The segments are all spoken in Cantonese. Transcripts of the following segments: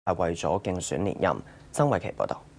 係為咗競選連任。曾慧琪報導。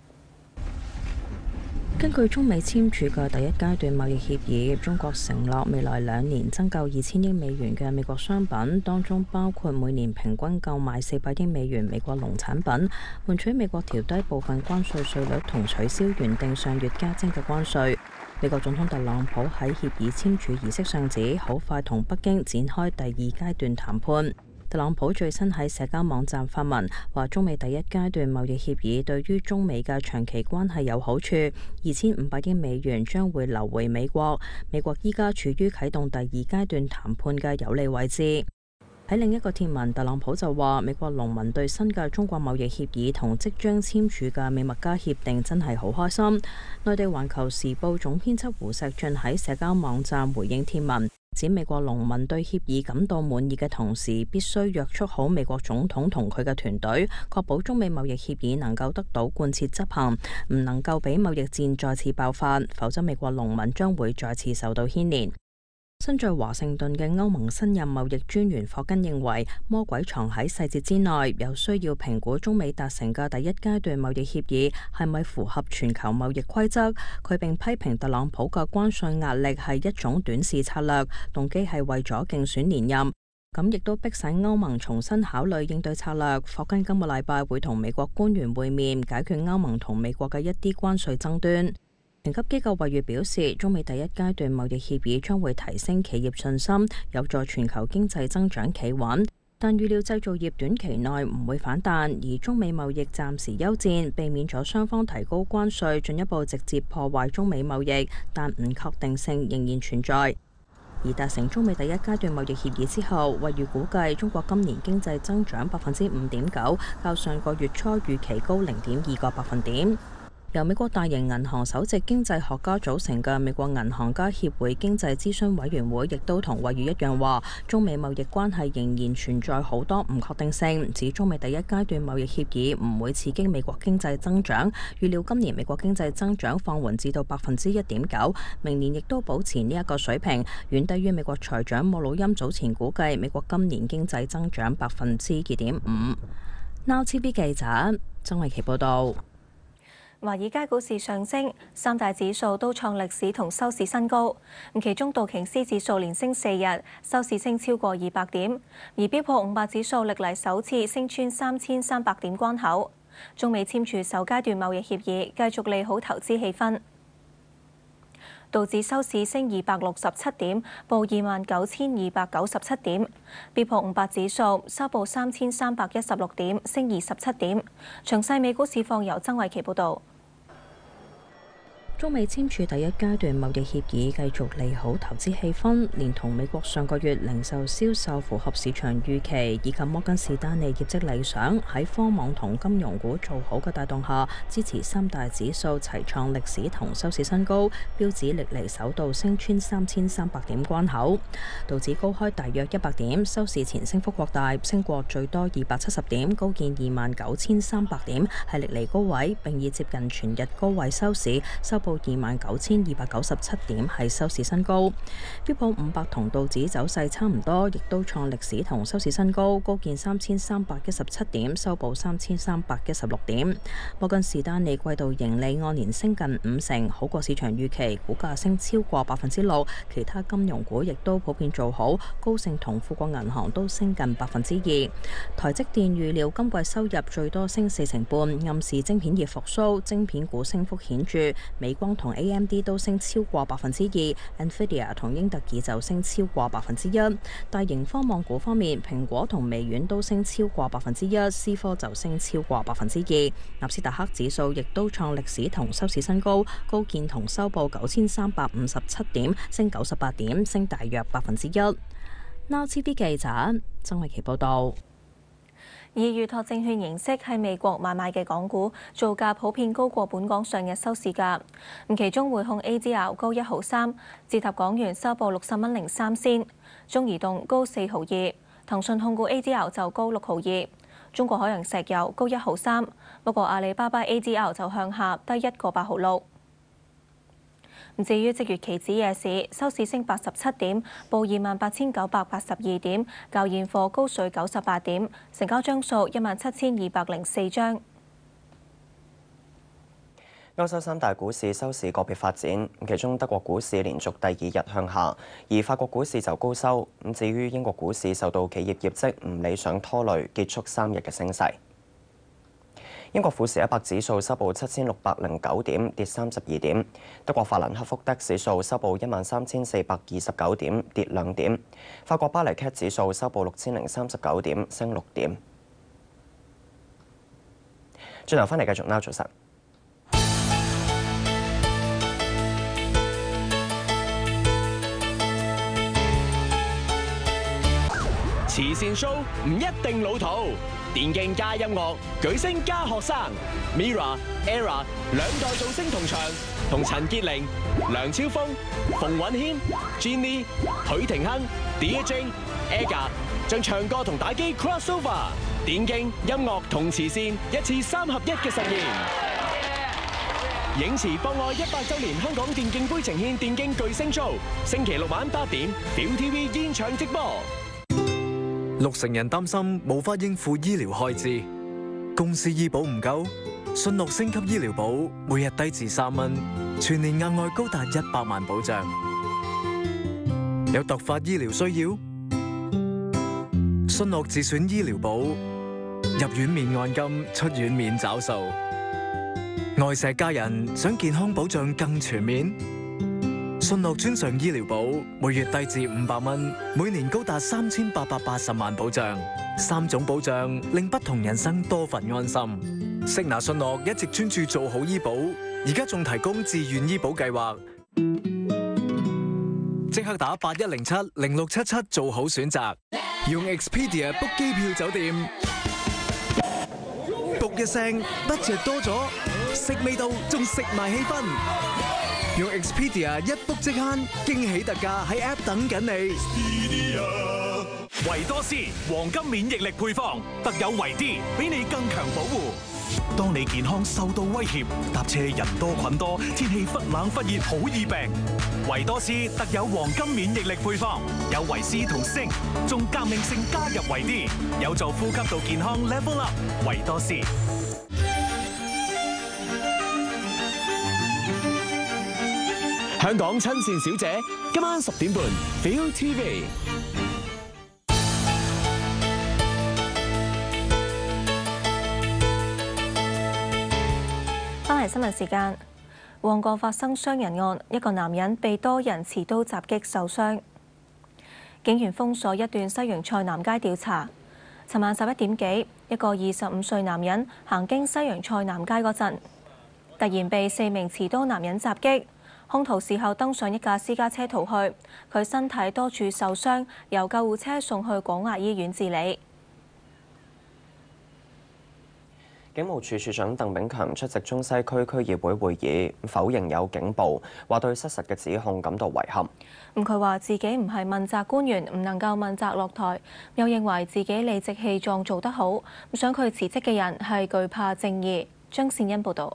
根據中美簽署嘅第一階段貿易協議，中國承諾未來2年增購2000億美元嘅美國商品，當中包括每年平均購買400億美元美國農產品，換取美國調低部分關稅稅率同取消原定上月加徵嘅關稅。美國總統特朗普喺協議簽署儀式上指，好快同北京展開第2階段談判。特朗普最新喺社交網站發文，話中美第一階段貿易協議對於中美嘅長期關係有好處，2500億美元將會流回美國。美國依家處於啟動第2階段談判嘅有利位置。喺另一個貼文，特朗普就話：美國農民對新嘅中國貿易協議同即將簽署嘅美墨加協定真係好開心。內地環球時報總編輯胡錫進喺社交網站回應貼文，指美國農民對協議感到滿意嘅同時，必須約束好美國總統同佢嘅團隊，確保中美貿易協議能夠得到貫徹執行，唔能夠俾貿易戰再次爆發，否則美國農民將會再次受到牽連。身在華盛頓嘅歐盟新任貿易專員霍根認為，魔鬼藏喺細節之內，有需要評估中美達成嘅第一階段貿易協議係咪符合全球貿易規則。佢並批評特朗普嘅關稅壓力係一種短視策略，動機係為咗競選連任。咁亦都迫使歐盟重新考慮應對策略。霍根今個禮拜會同美國官員會面，解決歐盟同美國嘅一啲關稅爭端。評級機構惠譽表示，中美第一階段貿易協議將會提升企業信心，有助全球經濟增長企穩，但預料製造業短期內唔會反彈，而中美貿易暫時休戰，避免咗雙方提高關稅，進一步直接破壞中美貿易，但唔確定性仍然存在。而達成中美第一階段貿易協議之後，惠譽估計中國今年經濟增長5.9%，較上個月初預期高0.2個百分點。由美國大型銀行首席經濟學家組成嘅美國銀行家協會經濟諮詢委員會亦都同惠譽一樣話，中美貿易關係仍然存在好多唔確定性，指中美第一階段貿易協議唔會刺激美國經濟增長，預料今年美國經濟增長放緩至到1.9%，明年亦都保持呢一個水平，遠低於美國財長穆魯欽早前估計美國今年經濟增長2.5%。Now TV 記者曾慧琪報道。 華爾街股市上升，三大指數都創歷史同收市新高。其中道瓊斯指數連升4日，收市升超過200點，而標普500指數歷嚟首次升穿3300點關口。中美簽署首階段貿易協議，繼續利好投資氣氛。道指收市升267點，報29,297點；標普500指數收報3316點，升27點。詳細美股市況由曾慧琪報導。 中美簽署第一階段貿易協議，繼續利好投資氣氛，連同美國上個月零售銷售符合市場預期，以及摩根士丹利業績理想，喺科網同金融股做好嘅帶動下，支持三大指數齊創歷史同收市新高，標指歷嚟首度升穿3300點關口。道指高開大約100點，收市前升幅擴大，升過最多270點，高見29300點，係歷嚟高位，並以接近全日高位收市，收報29,297點，係收市新高。標普500同道指走勢差唔多，亦都創歷史同收市新高，高見3317點，收報3316點。摩根士丹利季度盈利按年升近50%，好過市場預期，股價升超過6%。其他金融股亦都普遍做好，高盛同富國銀行都升近2%。台積電預料今季收入最多升40%，暗示晶片業復甦，晶片股升幅顯著。美光同 AMD 都升超過2%，Nvidia 同英特爾就升超過1%。大型科網股方面，蘋果同微軟都升超過1%，思科就升超過2%。納斯達克指數亦都創歷史同收市新高，高見同收報9357點，升98點，升大約1%。Now TV 記者曾慧琪報道。 以預託證券形式喺美國買賣嘅港股造價普遍高過本港上日收市價。其中匯控 ADR 高1毫3，折合港元收報60蚊零3仙；中移動高4毫2，騰訊控股 ADR 就高6毫2，中國海洋石油高1毫3，不過阿里巴巴 ADR 就向下低1個8毫6。 至於即月期指夜市收市升87點，報28,982點，較現貨高水98點，成交張數17,204張。 歐洲三大股市收市個別發展，其中德國股市連續第二日向下，而法國股市就高收。至於英國股市受到企業業績唔理想拖累，結束3日嘅升勢。英國富時100指數收報7,609點，跌32點；德國法蘭克福 DAX 指數收報13,429點，跌2點；法國巴黎 CAC 指數收報6,039點，升6點。轉頭翻嚟繼續now早晨。 慈善 show 唔一定老土，電競加音樂，巨星加學生 ，Mira、Era 兩代造星同場，同陳潔靈、梁超峰、馮允謙、Jenny、許廷鏗、DJ、Aga 將唱歌同打機 crossover， 電競、音樂同慈善一次3合1嘅實現。影視博愛100週年香港電競杯呈獻電競巨星 show， 星期六晚8點 ViuTV 現場直播。 60%人擔心無法應付醫療開支，公司醫保唔夠，信諾升級醫療保，每日低至3蚊，全年額外高達100萬保障。有突發醫療需要，信諾自選醫療保，入院免按金，出院免找數。愛錫家人，想健康保障更全面。信諾專上醫療保，每月低至500蚊，每年高達3880萬保障，3種保障令不同人生多份安心。識拿信諾一直專注做好醫保，而家仲提供自願醫保計劃，即刻打8107-0677做好選擇，用 Expedia book 機票酒店，book 一聲budget多咗，食味道仲食埋氣氛。用 Expedia 一 book 即慳，驚喜特價喺 App 等緊你。 維多斯黃金免疫力配方，特有維 D， 俾你更強保護。當你健康受到威脅，搭車人多菌多，天氣忽冷忽熱，好易病。維多斯特有黃金免疫力配方，有維 C 同鋅，仲革命性加入維 D， 有助呼吸道健康 level up。維多斯。 香港親善小姐，今晚10點半 ViuTV。 翻嚟新聞時間，旺角發生傷人案，一個男人被多人持刀襲擊受傷。警員封鎖一段西洋菜南街調查。尋晚11點幾，一個25歲男人行經西洋菜南街嗰陣，突然被4名持刀男人襲擊。兇徒事後登上一架私家車逃去，佢身體多處受傷，由救護車送去廣華醫院治理。 警務處處長鄧炳強出席中西區區議會會議，否認有警暴，話對失實嘅指控感到遺憾。 佢話自己唔係問責官員，唔能夠問責落台，又認為自己理直氣壯做得好，想佢辭職嘅人係懼怕正義。張善恩報導。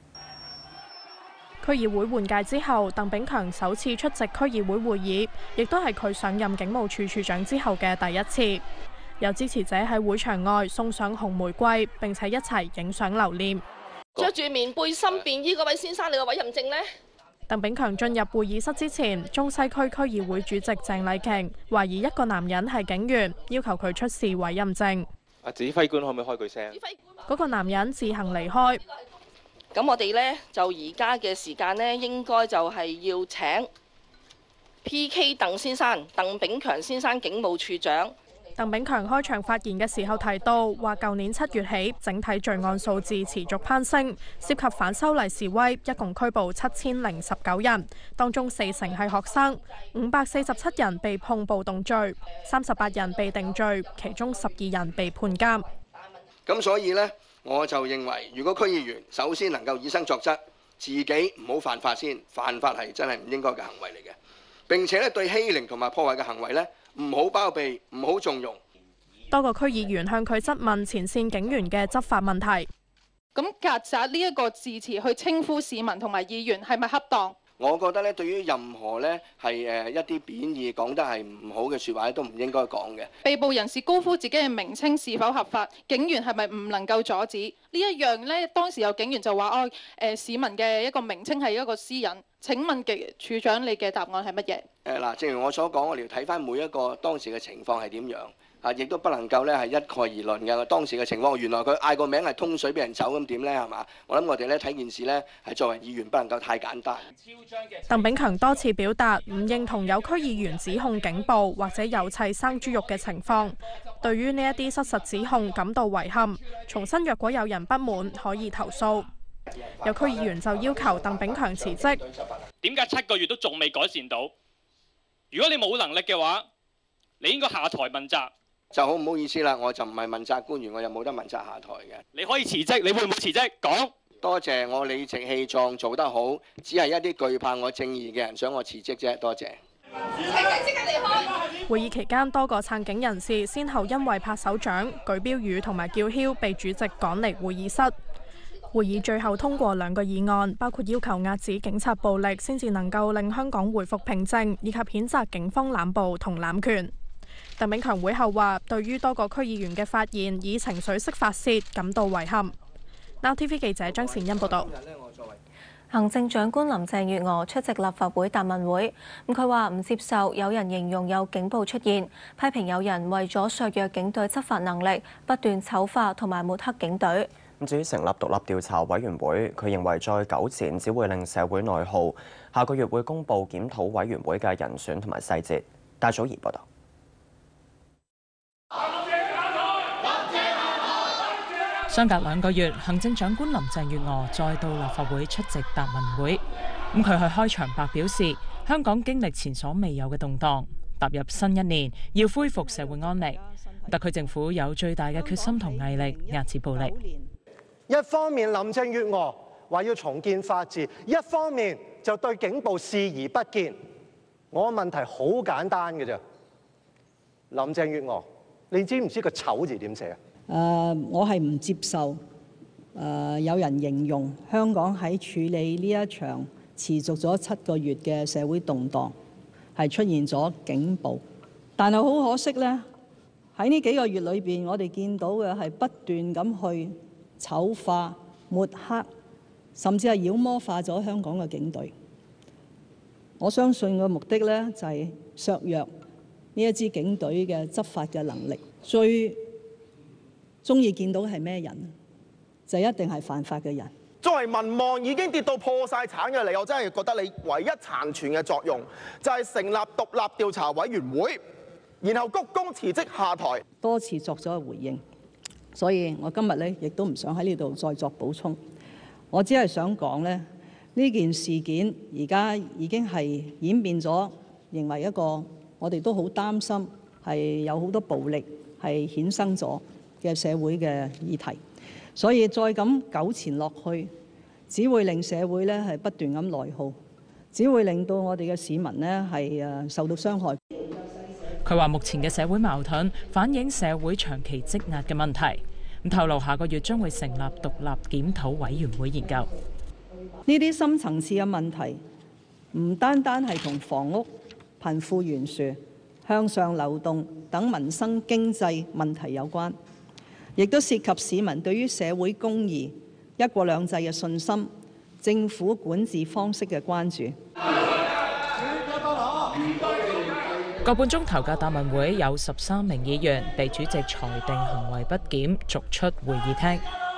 區議會換屆之後，鄧炳強首次出席區議會會議，亦都係佢上任警務處處長之後嘅第一次。有支持者喺會場外送上紅玫瑰，並且一齊影相留念。 着住棉背心便衣嗰位先生，你個委任證呢？ 鄧炳強進入會議室之前，中西區區議會主席鄭麗瓊懷疑一個男人係警員，要求佢出示委任證。 指揮官可唔可以開句聲？ 嗰個男人自行離開。 咁我哋呢，就而家嘅時間呢，應該就係要請 PK 鄧先生、鄧炳強先生警務處長。 鄧炳強開場發言嘅時候提到，話舊年7月起，整體罪案數字持續攀升，涉及反修例示威，一共拘捕7019人，當中40%係學生，547人被碰暴動罪，38人被定罪，其中12人被判監。 咁所以呢，我就認為，如果區議員首先能夠以身作則，自己唔好犯法先，犯法係真係唔應該嘅行為嚟嘅。並且咧對欺凌同埋破壞嘅行為呢，唔好包庇，唔好縱容。 多個區議員向佢質問前線警員嘅執法問題。 咁曱甴呢一個字詞去稱呼市民同埋議員係咪恰當？ 我覺得咧，對於任何咧係一啲貶義講得係唔好嘅説話都唔應該講嘅。 被捕人士高呼自己嘅名稱是否合法，警員係咪唔能夠阻止呢一樣呢？當時有警員就話：市民嘅一個名稱係一個私隱。請問處長，你嘅答案係乜嘢？ 嗱，正如我所講，我哋要睇翻每一個當時嘅情況係點樣。亦都不能夠咧係一概而論嘅。當時嘅情況，原來佢嗌個名係通水俾人走咁點呢？係嘛？我諗我哋咧睇件事呢，係作為議員不能夠太簡單。 鄧炳強多次表達唔認同有區議員指控警暴或者有砌生豬肉嘅情況，對於呢一啲失實指控感到遺憾，重申若果有人不滿可以投訴。有區議員就要求鄧炳強辭職。 點解7個月都仲未改善到？如果你冇能力嘅話，你應該下台問責。 就好唔好意思啦，我就唔係問責官員，我又冇得問責下台嘅。 你可以辭職，你會唔會辭職？講。 多謝我理直氣壯做得好，只係一啲懼怕我正義嘅人想我辭職啫。多謝。 即刻離開。 會議期間，多個撐警人士先後因為拍手掌、舉標語同埋叫囂，被主席趕離會議室。會議最後通過2個議案，包括要求遏止警察暴力，先至能夠令香港回復平靜，以及譴責警方濫捕同濫權。鄧炳強會後話，對於多個區議員嘅發言以情緒式發泄感到遺憾。Now TV 記者張善欣報道。 行政長官林鄭月娥出席立法會答問會，佢話唔接受有人形容有警暴出現，批評有人為咗削弱警隊執法能力，不斷醜化同埋抹黑警隊。 至於成立獨立調查委員會，佢認為再糾纏只會令社會內耗。下個月會公佈檢討委員會嘅人選同埋細節。戴祖儀報道。 相隔2個月，行政長官林鄭月娥再到立法會出席答問會。佢去開場白表示，香港經歷前所未有嘅動盪，踏入新一年要恢復社會安寧。特區政府有最大嘅決心同毅力壓止暴力。 一方面林鄭月娥話要重建法治，一方面就對警暴視而不見。我問題好簡單嘅啫，林鄭月娥，你知唔知個醜字點寫啊？ 我係唔接受有人形容香港喺處理呢一場持續咗7個月嘅社會動盪係出現咗警暴，但係好可惜呢，喺呢幾個月裏邊，我哋見到嘅係不斷咁去醜化、抹黑，甚至係妖魔化咗香港嘅警隊。我相信個目的呢，就係削弱呢一支警隊嘅執法嘅能力。最中意見到係咩人？就一定係犯法嘅人。 作為民望已經跌到破晒產嘅你，我真係覺得你唯一殘存嘅作用就係成立獨立調查委員會，然後鞠躬辭職下台。 多次作咗回應，所以我今日呢亦都唔想喺呢度再作補充。我只係想講呢，呢件事件而家已經係演變咗，認為一個我哋都好擔心係有好多暴力係衍生咗嘅社會嘅議題，所以再咁糾纏落去，只會令社會呢係不斷咁內耗，只會令到我哋嘅市民呢係受到傷害。 佢話目前嘅社會矛盾反映社會長期積壓嘅問題。咁透露下個月將會成立獨立檢討委員會研究呢啲深層次嘅問題，唔單單係同房屋、貧富懸殊、向上流動等民生經濟問題有關，亦都涉及市民對於社會公義、一國兩制嘅信心、政府管治方式嘅關注。 個半鐘頭嘅答問會有13名議員被主席裁定行為不檢，逐出會議廳。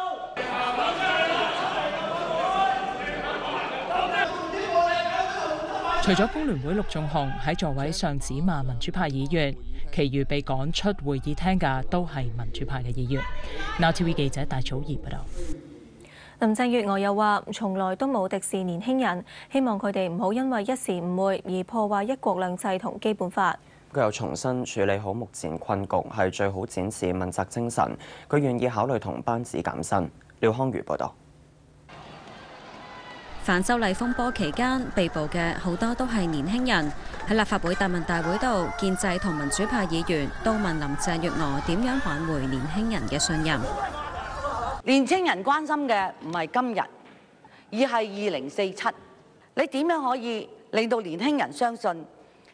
除咗工聯會陸頌雄喺座位上指罵民主派議員，其餘被趕出會議廳嘅都係民主派嘅議員。Now TV 記者戴祖儀報道。 林鄭月娥又話：從來都冇敵視年輕人，希望佢哋唔好因為一時誤會而破壞一國兩制同基本法。 佢又重申處理好目前困局係最好展示問責精神，佢願意考慮同班子減薪。廖康瑜報導。 反修例風波期間被捕嘅好多都係年輕人。喺立法會答問大會度，建制同民主派議員都問林鄭月娥點樣挽回年輕人嘅信任。 年青人關心嘅唔係今日，而係2047。 你點樣可以令到年輕人相信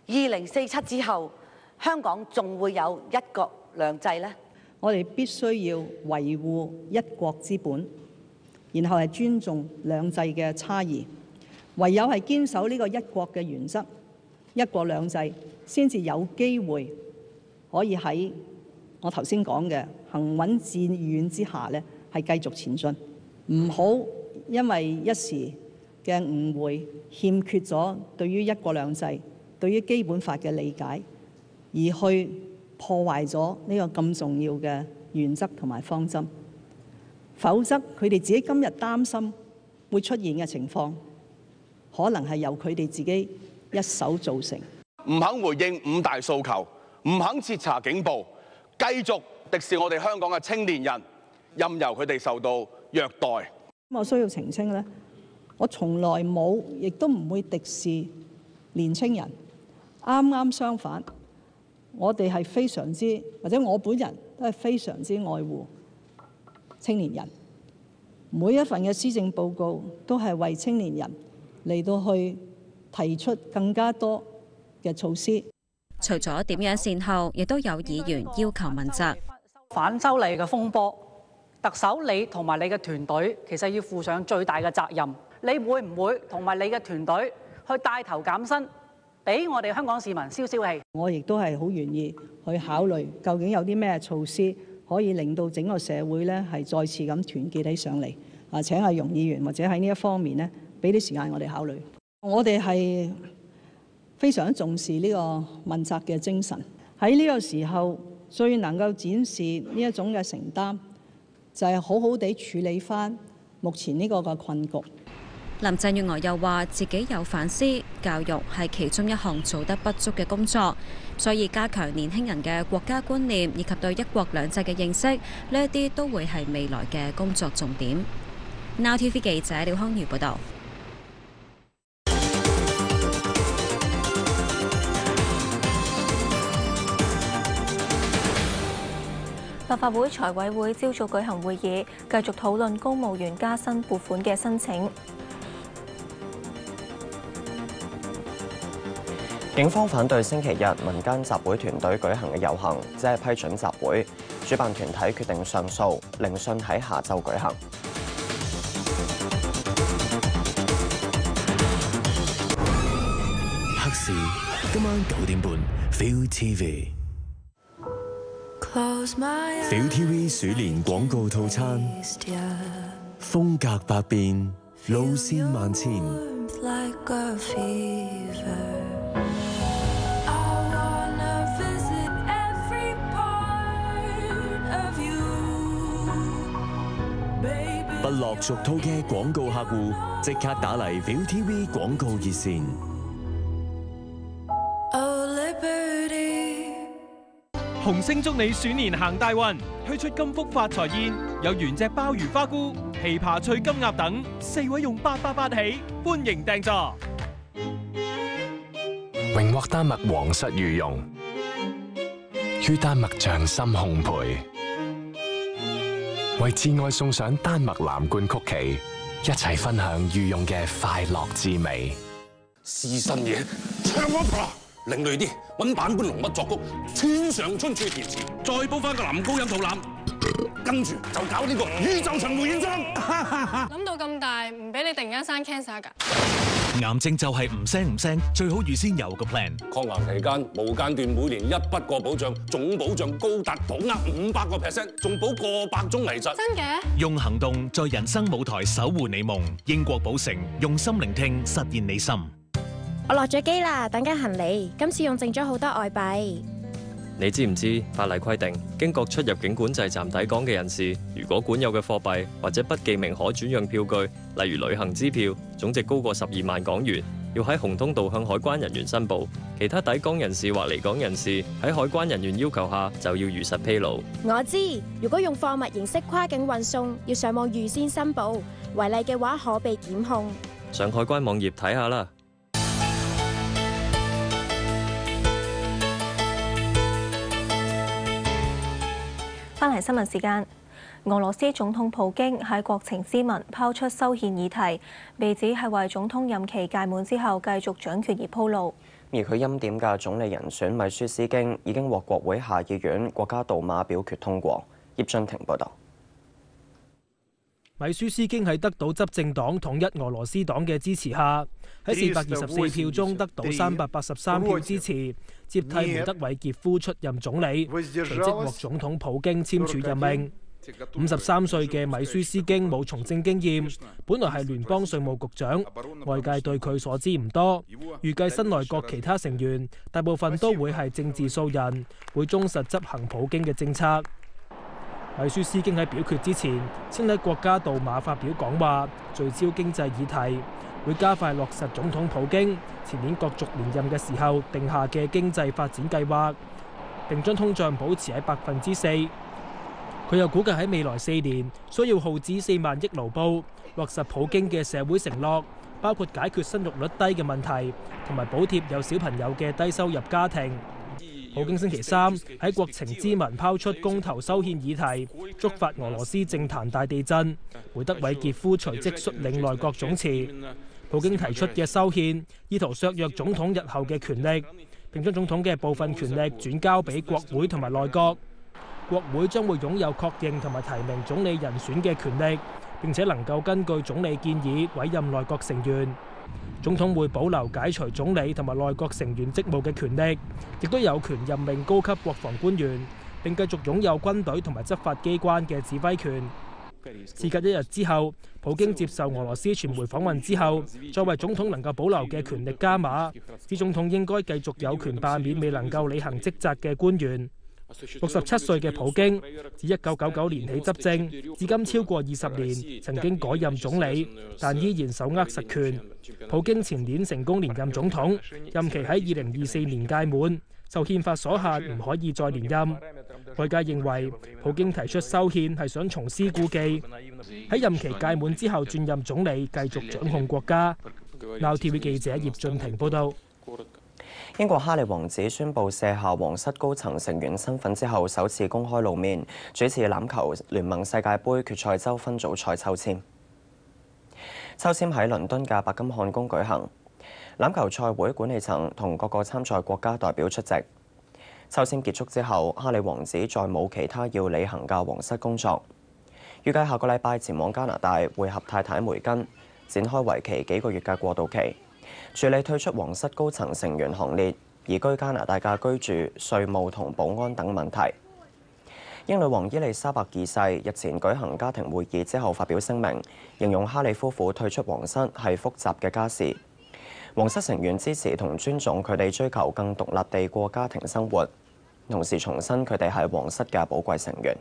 2047之後香港仲會有一國兩制呢？ 我哋必須要維護一國之本，然後係尊重兩制嘅差異。唯有係堅守呢個一國嘅原則，一國兩制先至有機會可以喺我頭先講嘅行穩致遠之下呢，係繼續前進。唔好因為一時嘅誤會，欠缺咗對於一國兩制、對於基本法嘅理解，而去破壞咗呢個咁重要嘅原則同埋方針。否則佢哋自己今日擔心會出現嘅情況，可能係由佢哋自己一手造成。 唔肯回應五大訴求，唔肯徹查警暴，繼續敵視我哋香港嘅青年人，任由佢哋受到虐待。 我需要澄清呢，我從來冇，亦都唔會敵視年青人。啱啱相反，我哋係非常之，或者我本人都係非常之愛護青年人。每一份嘅施政報告都係為青年人嚟到去提出更加多嘅措施。 除咗點樣善後，亦都有議員要求問責。 反修例嘅風波，特首你同埋你嘅團隊其實要負上最大嘅責任。你會唔會同埋你嘅團隊去帶頭減薪，俾我哋香港市民消消氣？ 我亦都係好願意去考慮究竟有啲咩措施可以令到整個社會呢係再次咁團結起上嚟。啊，請阿容議員或者喺呢一方面呢，俾啲時間我哋考慮。我哋係非常重視呢個問責嘅精神。喺呢個時候，最能夠展示呢一種嘅承擔，就係好好地處理返目前呢個嘅困局。 林鄭月娥又話自己有反思，教育係其中一項做得不足嘅工作，所以加強年輕人嘅國家觀念以及對一國兩制嘅認識，呢一啲都會係未來嘅工作重點。Now TV 記者廖康瑤報道。 立法會財委會朝早舉行會議，繼續討論公務員加薪撥款嘅申請。 警方反對星期日民間集會團隊舉行嘅遊行，只係批准集會。主辦團體決定上訴，聆訊喺下晝舉行。 黑市今晚9點半 ，ViuTV。ViuTV 鼠年廣告套餐，風格百變，路線萬千。不落俗套嘅廣告客戶，即刻打嚟 ViuTV 廣告熱線。 紅星祝你鼠年行大運，推出金福發財宴，有原隻鮑魚花菇、琵琶脆金鴨等，4位用888起，歡迎訂座。 榮獲丹麥皇室御用，於丹麥匠心烘焙，為摯愛送上丹麥藍罐曲奇，一齊分享御用嘅快樂滋味。 試新嘢，唱安排。另類啲，揾版本龍乜作曲，村上春樹填詞，再煲翻個男高音肚腩，跟住就搞呢個宇宙巡迴演唱。 諗到咁大，唔俾你突然間生 cancer 㗎。 癌症就係唔聲，最好預先有個 plan。 抗癌期間無間斷，每年一筆過保障，總保障高達保額500%，仲保過百宗危疾。 真嘅？ 用行動在人生舞台守護你夢。英國寶城用心聆聽，實現你心。 我落咗機啦，等緊行李。今次用剩咗好多外幣。 你知唔知法例規定，經各出入境管制站抵港嘅人士，如果管有嘅貨幣或者不記名可轉讓票據，例如旅行支票，總值高過12萬港元，要喺紅通道向海關人員申報。其他抵港人士或離港人士喺海關人員要求下，就要如實披露。 我知，如果用貨物形式跨境運送，要上網預先申報，違例嘅話可被檢控。 上海關網頁睇下啦。 翻嚟新聞時間， 俄羅斯總統普京喺國情咨文拋出修憲議題，被指係為總統任期屆滿之後繼續掌權而鋪路。 而佢欽點嘅總理人選米舒斯京已經獲國會下議院國家杜馬表決通過。葉俊廷報導。 米舒斯京喺得到執政黨統一俄羅斯黨嘅支持下，喺424票中得到383票支持，接替梅德韋傑夫出任總理，隨即獲總統普京簽署任命。53歲嘅米舒斯京冇從政經驗，本來係聯邦稅務局長，外界對佢所知唔多。預計新內閣其他成員大部分都會係政治素人，會忠實執行普京嘅政策。米舒斯京喺表決之前，先喺國家杜馬發表講話，聚焦經濟議題，會加快落實總統普京前年角逐連任嘅時候定下嘅經濟發展計劃，並將通脹保持喺4%。佢又估計喺未來4年需要耗資4萬億盧布，落實普京嘅社會承諾，包括解決生育率低嘅問題，同埋補貼有小朋友嘅低收入家庭。普京星期三喺國情咨文拋出公投修憲議題，觸發俄羅斯政壇大地震。梅德韋傑夫隨即率領內閣總辭。普京提出嘅修憲意圖削弱總統日後嘅權力，並將總統嘅部分權力轉交俾國會同埋內閣。國會將會擁有確認同埋提名總理人選嘅權力，並且能夠根據總理建議委任內閣成員。總統會保留解除總理同埋內閣成員職務嘅權力，亦都有權任命高級國防官員，並繼續擁有軍隊同埋執法機關嘅指揮權。事隔1日之後，普京接受俄羅斯傳媒訪問之後，再為總統能夠保留嘅權力加碼，指總統應該繼續有權罷免未能夠履行職責嘅官員。67歲嘅普京自1999年起執政，至今超過20年，曾經改任總理，但依然手握實權。普京前年成功連任總統，任期喺2024年屆滿，受憲法所限唔可以再連任。外界認為普京提出修憲係想重施故技，喺任期屆滿之後轉任總理，繼續掌控國家。Now TV 記者葉俊廷報道。 英國哈利王子宣布卸下皇室高層成員身份之後，首次公開露面，主持欖球聯盟世界盃決賽周分組賽抽籤。抽籤喺倫敦嘅白金漢宮舉行，欖球賽會管理層同各個參賽國家代表出席。抽籤結束之後，哈利王子再冇其他要履行嘅皇室工作，預計下個禮拜前往加拿大會合太太梅根，展開為期幾個月嘅過渡期，處理退出皇室高層成員行列、移居加拿大嘅居住、稅務同保安等問題。英女王伊麗莎白二世日前舉行家庭會議之後發表聲明，形容哈利夫婦退出皇室係複雜嘅家事。皇室成員支持同尊重佢哋追求更獨立地過家庭生活，同時重申佢哋係皇室嘅寶貴成員。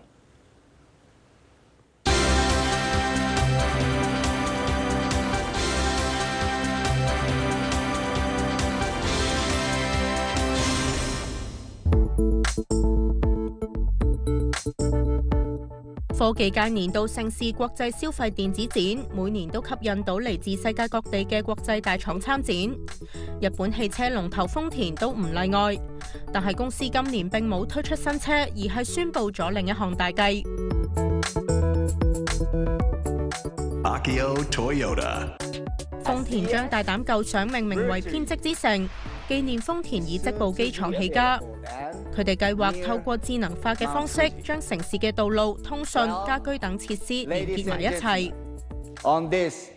科技界年度盛事國際消費電子展，每年都吸引到嚟自世界各地嘅國際大廠參展。日本汽車龍頭豐田都唔例外，但係公司今年並冇推出新車，而係宣布咗另一項大計。豐田將大膽構想命名為編織之城，紀念豐田以織布機廠起家。佢哋計劃透過智能化嘅方式，將城市嘅道路、通訊、家居等設施連結埋一齊。 On this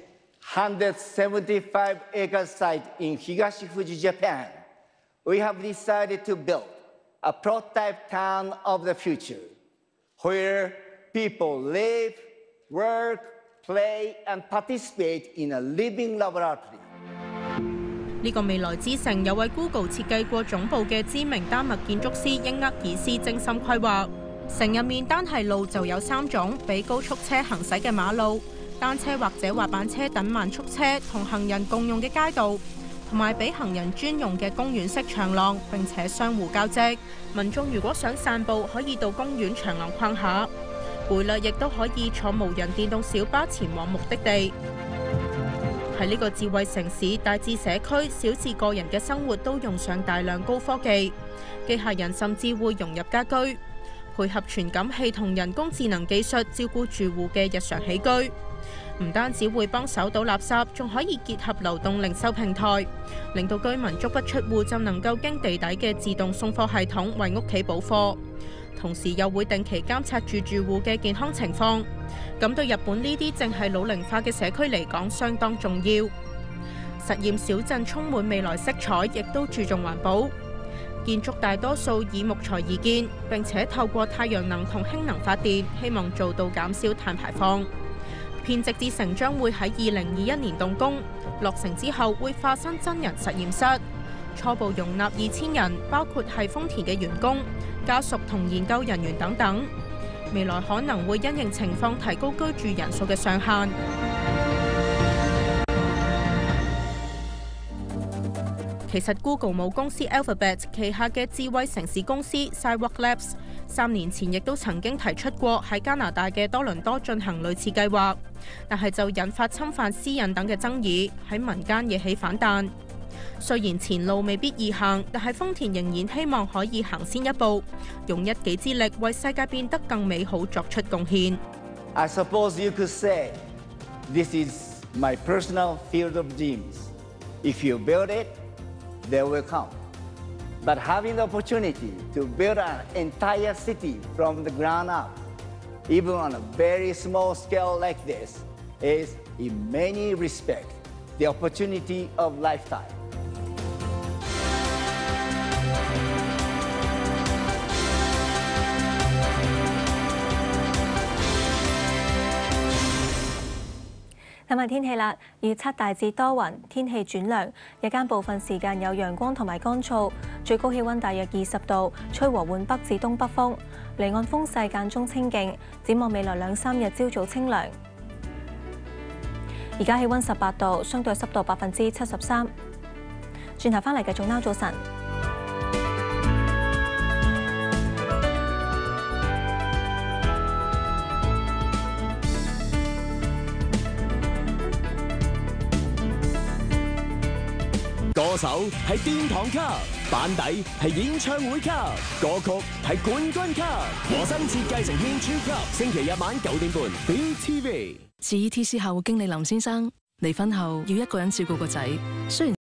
175-acre site in Higashi Fuji, Japan, we have decided to build a prototype town of the future, where people live, work, play, and participate in a living laboratory. 呢個未來之城有為 Google 設計過總部嘅知名丹麥建築師英厄爾斯精心規劃。城入面單係路就有3種，俾高速車行駛嘅馬路、單車或者滑板車等慢速車同行人共用嘅街道，同埋俾行人專用嘅公園式長廊，並且相互交織。民眾如果想散步，可以到公園長廊逛下；攰啦，亦都可以坐無人電動小巴前往目的地。喺呢個智慧城市，大至社區，小至個人嘅生活都用上大量高科技，機械人甚至會融入家居。 配合傳感器同人工智能技術照顧住戶嘅日常起居。唔單止會幫手倒垃圾，仲可以結合流動零售平台，令到居民足不出戶就能夠經地底嘅自動送貨系統為屋企補貨，同時又會定期監察住戶嘅健康情況。咁對日本呢啲正係老齡化嘅社區嚟講，相當重要。實驗小鎮充滿未來色彩，亦都注重環保。建築大多數以木材而建，並且透過太陽能同氫能發電，希望做到減少碳排放。編織之城將會喺2021年動工，落成之後會化身真人實驗室，初步容納2000人，包括係豐田嘅員工、家屬同研究人員等等。未來可能會因應情況提高居住人數嘅上限。其實 Google 母公司 Alphabet 旗下嘅智慧城市公司 Sidewalk Labs 3年前亦都曾經提出過喺加拿大嘅多倫多進行類似計劃，但係就引發侵犯私隱等嘅爭議，喺民間惹起反彈。雖然前路未必易行，但係豐田仍然希望可以行先一步，用一己之力為世界變得更美好作出貢獻。 I suppose you could say this is my personal field of dreams. If you build it, they will come. But having the opportunity to build an entire city from the ground up, even on a very small scale like this, is in many respects the opportunity of lifetime. 今日天氣啦，預測大致多雲，天氣轉涼，日間部分時間有陽光同埋乾燥，最高氣溫大約20度，吹和緩北至東北風，離岸風勢間中清勁。展望未來2-3日朝早清涼。而家氣溫18度，相對濕度73%。轉頭翻嚟繼續撈早晨。 歌手係殿堂級，班底係演唱會級，歌曲係冠軍級。和新設計成片超級，星期日晚9點半 ViuTV。 至於 TC 客戶經理林先生離婚後要一個人照顧個仔，雖然